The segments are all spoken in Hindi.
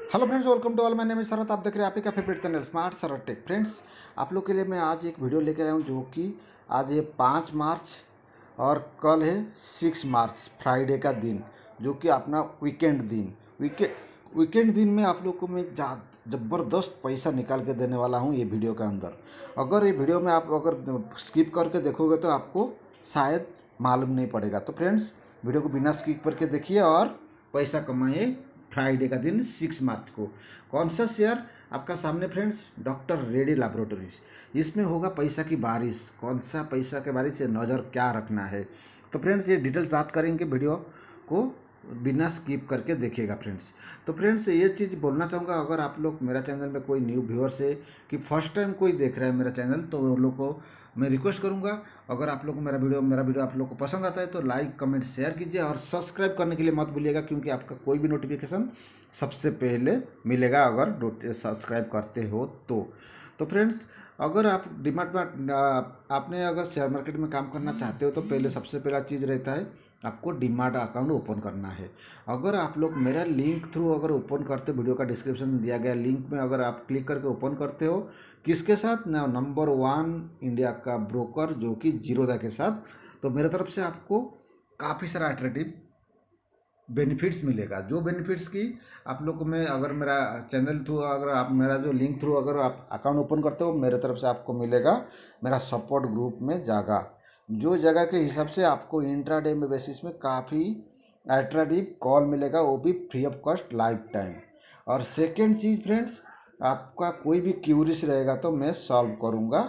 Hello friends, welcome to all. My name is Sharat. आप देख रहे हैं आप ही का favourite channel smart Sharat tech. Friends, आप लोग के लिए मैं आज एक वीडियो लेकर आया हूँ जो कि आज है 5 मार्च और कल है 6 मार्च, फ्राइडे का दिन, जो कि अपना वीकेंड दिन वीकेंड दिन में आप लोग को मैं ज़बरदस्त पैसा निकाल के देने वाला हूँ ये वीडियो के अंदर। अगर ये वीडियो में आप अगर स्किप करके देखोगे तो आपको शायद मालूम नहीं पड़ेगा। तो फ्रेंड्स, वीडियो को बिना स्किप करके देखिए और पैसा कमाइए फ्राइडे का दिन 6 मार्च को। कौन सा शेयर आपका सामने फ्रेंड्स? Doctor Reddy laboratories. इसमें होगा पैसा की बारिश। कौन सा पैसा के बारिश से नज़र क्या रखना है? तो फ्रेंड्स, ये डिटेल्स बात करेंगे, वीडियो को बिना स्किप करके देखिएगा फ्रेंड्स। तो फ्रेंड्स, ये चीज़ बोलना चाहूँगा, अगर आप लोग मेरा चैनल में कोई न्यू व्यूअर्स है कि फर्स्ट टाइम कोई देख रहा है मेरा चैनल, तो वो लोग को मैं रिक्वेस्ट करूंगा, अगर आप लोग को मेरा वीडियो आप लोग को पसंद आता है तो लाइक कमेंट शेयर कीजिए और सब्सक्राइब करने के लिए मत भूलिएगा, क्योंकि आपका कोई भी नोटिफिकेशन सबसे पहले मिलेगा अगर सब्सक्राइब करते हो तो फ्रेंड्स, अगर आप डिमाट में आपने अगर शेयर मार्केट में काम करना चाहते हो तो पहले सबसे पहला चीज़ रहता है आपको डीमार्ट अकाउंट ओपन करना है। अगर आप लोग मेरा लिंक थ्रू अगर ओपन करते, वीडियो का डिस्क्रिप्शन में दिया गया लिंक में अगर आप क्लिक करके ओपन करते हो, किसके साथ ना, नंबर 1 इंडिया का ब्रोकर जो कि जीरोधा के साथ, तो मेरे तरफ से आपको काफ़ी सारा अट्रैक्टिव बेनिफिट्स मिलेगा। जो बेनिफिट्स की आप लोग को मैं अगर मेरा चैनल थ्रू अगर आप मेरा जो लिंक थ्रू अगर आप अकाउंट ओपन करते हो, मेरे तरफ से आपको मिलेगा मेरा सपोर्ट ग्रुप में जगह, जो जगह के हिसाब से आपको इंट्राडे में बेसिस में काफ़ी अट्रैक्टिव कॉल मिलेगा, वो भी free of cost lifetime. और सेकेंड चीज़ फ्रेंड्स, आपका कोई भी क्यूरीज रहेगा तो मैं सॉल्व करूँगा,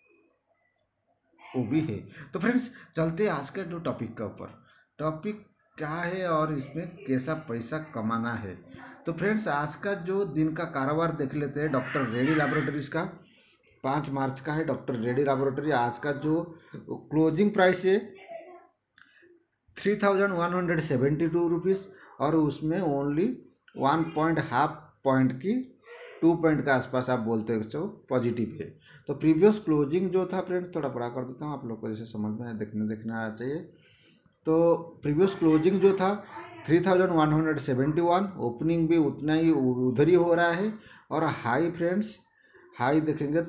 वो भी है। तो फ्रेंड्स, चलते हैं आज के जो टॉपिक के ऊपर। टॉपिक क्या है और इसमें कैसा पैसा कमाना है। तो फ्रेंड्स, आज का जो दिन का कारोबार देख लेते हैं डॉक्टर रेड्डी लैबोरेटरीज का। 5 मार्च का है डॉक्टर रेड्डी लैबोरेटरी। आज का जो क्लोजिंग प्राइस है 3172 रुपीज़, और उसमें ओनली 1.5 पॉइंट की 2 पॉइंट के आसपास आप बोलते हो पॉजिटिव है। तो प्रीवियस क्लोजिंग जो था फ्रेंड्स, थोड़ा बड़ा कर देता हूँ आप लोग को जैसे समझ में देखना आ चाहिए। तो प्रीवियस क्लोजिंग जो था 3171, ओपनिंग भी उतना ही उधर ही हो रहा है। और हाई फ्रेंड्स, हाई देखेंगे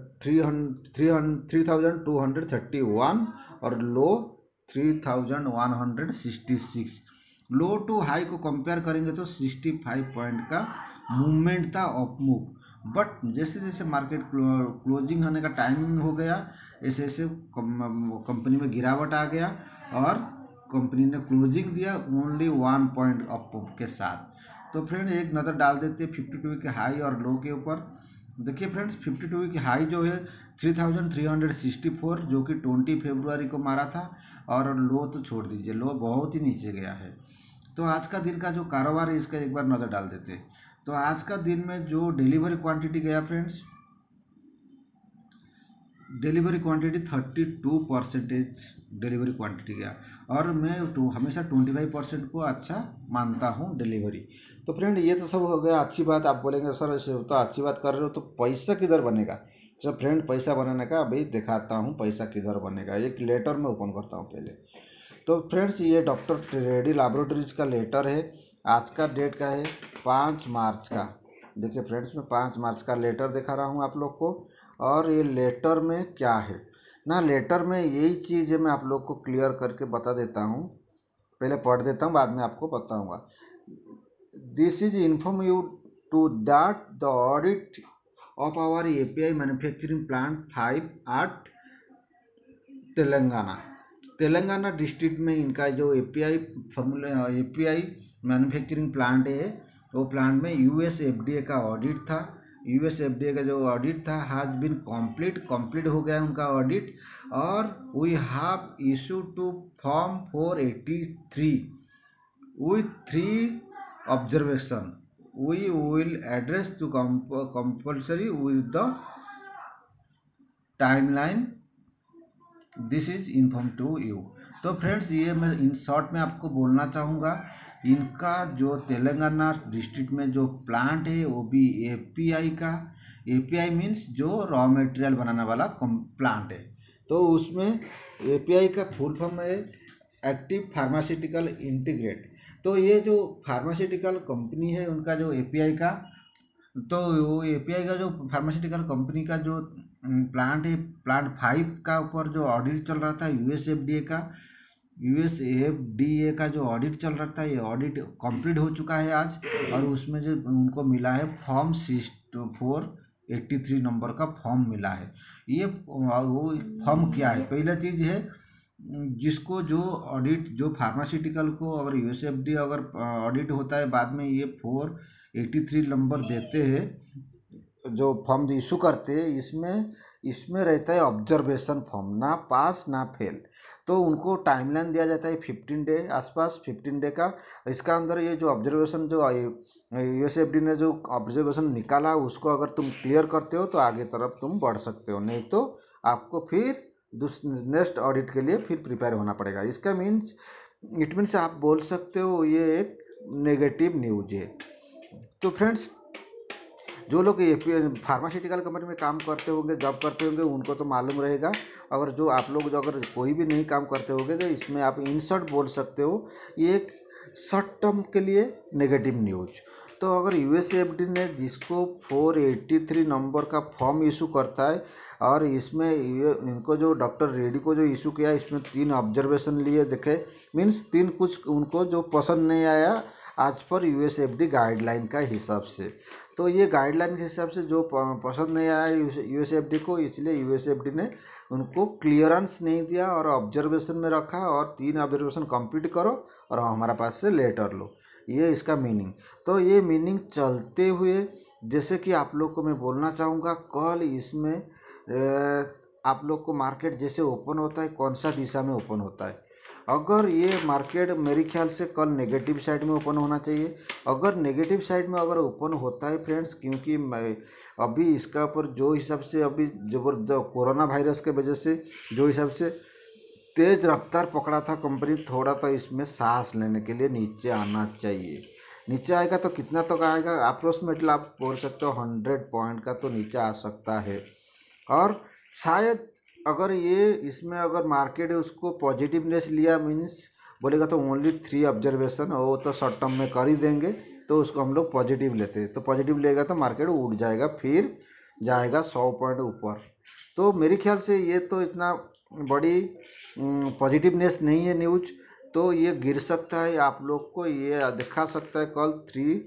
3231 और लो 3166। लो टू हाई को कंपेयर करेंगे तो 65 पॉइंट का मूवमेंट था अप मूव। बट जैसे जैसे मार्केट क्लोजिंग होने का टाइमिंग हो गया, ऐसे ऐसे कंपनी में गिरावट आ गया और कंपनी ने क्लोजिंग दिया ओनली 1 पॉइंट अप के साथ। तो फ्रेंड, एक नज़र डाल देते हैं 52 के हाई और लो के ऊपर। देखिए फ्रेंड्स, 52 की हाई जो है 3364, जो कि 20 फरवरी को मारा था, और लो तो छोड़ दीजिए, लो बहुत ही नीचे गया है। तो आज का दिन का जो कारोबार है इसका एक बार नज़र डाल देते हैं। तो आज का दिन में जो डिलीवरी क्वांटिटी गया friends, delivery quantity 32% delivery quantity गया, और मैं हमेशा 25% को अच्छा मानता हूँ डिलीवरी। तो फ्रेंड, ये तो सब हो गया अच्छी बात। आप बोलेंगे सर ऐसे तो अच्छी बात कर रहे हो, तो पैसा किधर बनेगा? तो फ्रेंड, पैसा बनाने का अभी दिखाता हूँ पैसा किधर बनेगा। एक लेटर में ओपन करता हूँ पहले। तो फ्रेंड्स, ये डॉक्टर रेड्डी लैबोरेटरीज का लेटर है। आज का डेट का है 5 मार्च का। देखिए फ्रेंड्स, मैं 5 मार्च का लेटर दिखा रहा हूँ आप लोग को। और ये लेटर में क्या है ना, लेटर में यही चीज़ है, मैं आप लोग को क्लियर करके बता देता हूँ। पहले पढ़ देता हूँ, बाद में आपको बताऊँगा। This is inform you to that the audit of our API manufacturing plant 5 at Telangana district में इनका जो एपीआई मैन्युफैक्चरिंग प्लांट है, वो प्लांट में यूएस एफडीए का ऑडिट था। यूएस एफडीए का जो ऑडिट था हैज़ बीन कंप्लीट हो गया उनका ऑडिट। और we have issue to form 483 with 3 observation we will address to compulsory with the timeline, this is inform to you. तो फ्रेंड्स, ये मैं इन शॉर्ट में आपको बोलना चाहूँगा, इनका जो तेलंगाना डिस्ट्रिक्ट में जो प्लांट है वो भी एपीआई का, एपीआई मीन्स जो रॉ मटेरियल बनाने वाला प्लांट है। तो उसमें एपीआई का फुल फॉर्म है एक्टिव फार्मास्यूटिकल इंटीग्रेट। तो ये जो फार्मास्यूटिकल कंपनी है उनका जो एपीआई का, तो वो एपीआई का जो फार्मास्यूटिकल कंपनी का जो प्लांट है, प्लांट 5 का ऊपर जो ऑडिट चल रहा था यूएसएफडीए का जो ऑडिट चल रहा था, ये ऑडिट कंप्लीट हो चुका है आज। और उसमें जो उनको मिला है फॉर्म 483 नंबर का फॉर्म मिला है। ये वो फॉर्म क्या है, पहला चीज़ है जिसको जो ऑडिट जो फार्मास्यूटिकल को अगर यूएसएफडी अगर ऑडिट होता है बाद में ये 483 नंबर देते हैं जो फॉर्म इशू करते हैं, इसमें रहता है ऑब्जर्वेशन फॉर्म, ना पास ना फेल। तो उनको टाइमलाइन दिया जाता है 15 डे आसपास, 15 डे का। इसका अंदर ये जो ऑब्जर्वेशन जो यूएसएफडी ने जो ऑब्जर्वेशन निकाला उसको अगर तुम क्लियर करते हो तो आगे तरफ तुम बढ़ सकते हो, नहीं तो आपको फिर नेक्स्ट ऑडिट के लिए फिर प्रिपेयर होना पड़ेगा। इसका इट मीन्स आप बोल सकते हो ये एक नेगेटिव न्यूज है। तो फ्रेंड्स, जो लोग ये फार्मास्यूटिकल कंपनी में काम करते होंगे, जॉब करते होंगे, उनको तो मालूम रहेगा। अगर जो आप लोग जो अगर कोई भी नहीं काम करते होंगे तो इसमें आप इन शॉर्ट बोल सकते हो ये एक शॉर्ट टर्म के लिए नेगेटिव न्यूज। तो अगर यूएसएफडी ने जिसको 483 नंबर का फॉर्म इशू करता है और इसमें इनको जो डॉक्टर रेड्डी को जो इशू किया इसमें 3 ऑब्जर्वेशन लिए देखे, मीन्स 3 कुछ उनको जो पसंद नहीं आया आज पर यूएसएफडी गाइडलाइन का हिसाब से। तो ये गाइडलाइन के हिसाब से जो पसंद नहीं आया यूएसएफडी को, इसलिए यूएसएफडी ने उनको क्लियरेंस नहीं दिया और ऑब्जर्वेशन में रखा और 3 ऑब्जर्वेशन कंप्लीट करो और हमारा पास से लेटर लो, ये इसका मीनिंग। तो ये मीनिंग चलते हुए जैसे कि आप लोग को मैं बोलना चाहूँगा, कल इसमें आप लोग को मार्केट जैसे ओपन होता है कौन सा दिशा में ओपन होता है। अगर ये मार्केट मेरे ख्याल से कल नेगेटिव साइड में ओपन होना चाहिए। अगर नेगेटिव साइड में अगर ओपन होता है फ्रेंड्स, क्योंकि मैं अभी इसका ऊपर जो हिसाब से अभी जबरदस्त कोरोना वायरस के वजह से जो हिसाब से तेज़ रफ्तार पकड़ा था कंपनी, थोड़ा तो इसमें सांस लेने के लिए नीचे आना चाहिए। नीचे आएगा तो कितना तक आएगा, अप्रोक्सीमेटली आप बोल सकते हो 100 पॉइंट का तो नीचे आ सकता है। और शायद अगर ये इसमें अगर मार्केट उसको पॉजिटिवनेस लिया, मीन्स बोलेगा तो ओनली 3 ऑब्जर्वेशन, वो तो शॉर्ट टर्म में कर ही देंगे, तो उसको हम लोग पॉजिटिव लेते हैं। तो पॉजिटिव लेगा तो मार्केट उड़ जाएगा, फिर जाएगा 100 पॉइंट ऊपर। तो मेरे ख्याल से ये तो इतना बड़ी पॉजिटिवनेस नहीं है न्यूज, तो ये गिर सकता है। आप लोग को ये दिखा सकता है कल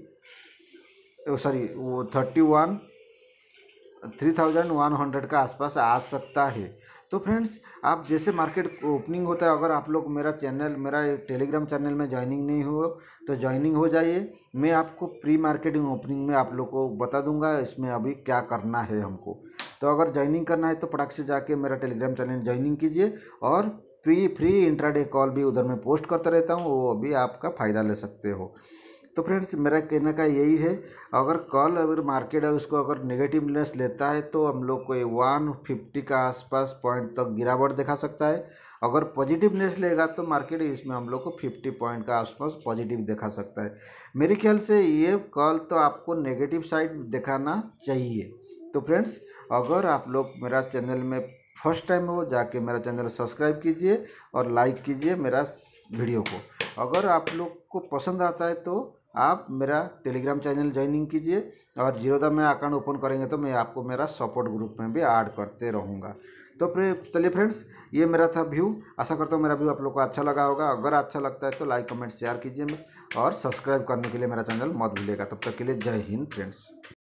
3100 का आसपास आ सकता है। तो फ्रेंड्स, आप जैसे मार्केट ओपनिंग होता है, अगर आप लोग मेरा टेलीग्राम चैनल में ज्वाइनिंग नहीं हो तो ज्वाइनिंग हो जाइए। मैं आपको प्री मार्केटिंग ओपनिंग में आप लोग को बता दूंगा इसमें अभी क्या करना है हमको। तो अगर ज्वाइनिंग करना है तो फटाक से जाके मेरा टेलीग्राम चैनल ज्वाइनिंग कीजिए और फ्री इंट्राडे कॉल भी उधर मैं पोस्ट करता रहता हूँ, वो भी आपका फ़ायदा ले सकते हो। तो फ्रेंड्स, मेरा कहने का यही है, अगर कल अगर मार्केट है उसको अगर नेगेटिवनेस लेता है तो हम लोग को 150 का आसपास पॉइंट तक गिरावट दिखा सकता है। अगर पॉजिटिवनेस लेगा तो मार्केट इसमें हम लोग को 50 पॉइंट का आसपास पॉजिटिव दिखा सकता है। मेरे ख्याल से ये कल तो आपको नेगेटिव साइड दिखाना चाहिए। तो फ्रेंड्स, अगर आप लोग मेरा चैनल में फर्स्ट टाइम हो, जाके मेरा चैनल सब्सक्राइब कीजिए और लाइक कीजिए मेरा वीडियो को। अगर आप लोग को पसंद आता है तो आप मेरा टेलीग्राम चैनल ज्वाइनिंग कीजिए और जीरोधा में अकाउंट ओपन करेंगे तो मैं आपको मेरा सपोर्ट ग्रुप में भी ऐड करते रहूँगा। तो फिर चलिए फ्रेंड्स, ये मेरा था व्यू। आशा करता हूँ मेरा व्यू आप लोग को अच्छा लगा होगा। अगर अच्छा लगता है तो लाइक कमेंट शेयर कीजिए और सब्सक्राइब करने के लिए मेरा चैनल मत भूलिएगा। तब तक के लिए जय हिंद फ्रेंड्स।